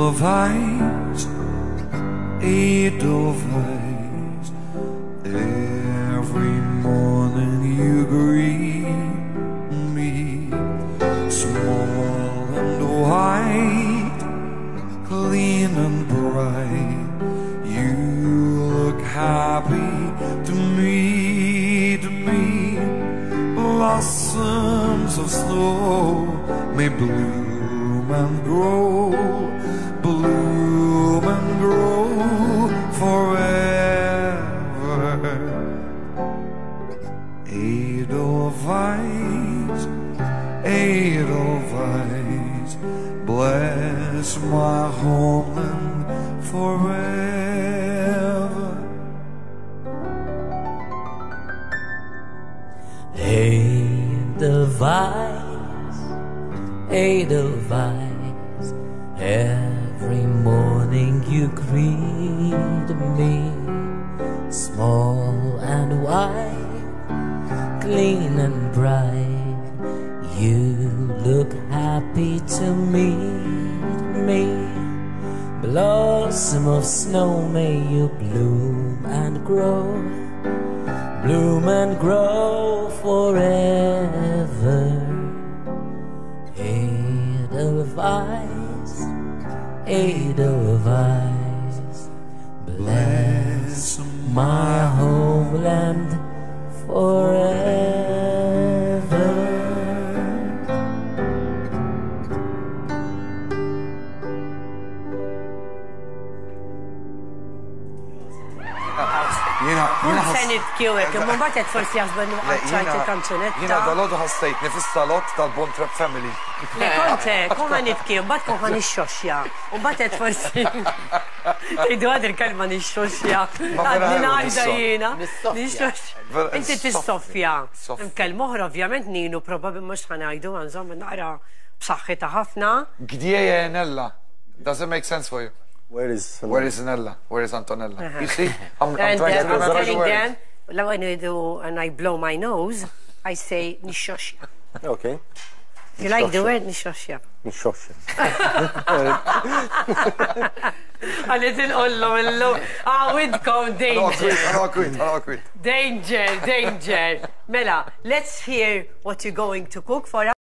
Edelweiss, Edelweiss. Every morning you greet me, small and white, clean and bright. You look happy to me. Blossoms of snow may bloom and grow forever. Edelweiss, Edelweiss, bless my homeland forever. Edelweiss, Edelweiss, every morning you greet me, small and white, clean and bright. You look happy to meet me. Blossom of snow, may you bloom and grow forever. Edelweiss, Edelweiss, bless my homeland forever. Senit kiewek, imma batet forsi jasbenu għadċajt il-kanċunetta. Jina dal-ħodu ħassajtni fis-salott tal-Bontrap Family. Le, konte, kuma nitki, bat kuma nixxoxja. U batet forsi. Tejdu għad il-kelma nixxoxja. Għadni għajda jina. Inti t-soffja. Kelma oħra, ovvjament, ninu probabi mux ħanajdu għanżom naqra b'saħħita ħafna. Gdieje Nella. Does it make sense for you? Where is Nella? Where is Antonella? You see? I'm trying to remember the word. When I do, and I blow my nose, I say nishoshia. Okay. You like the word nishoshia? Nishoshia. Għalet il-ollu, widkom danger. I'll quit. Danger. Mela, let's hear what you're going to cook for us.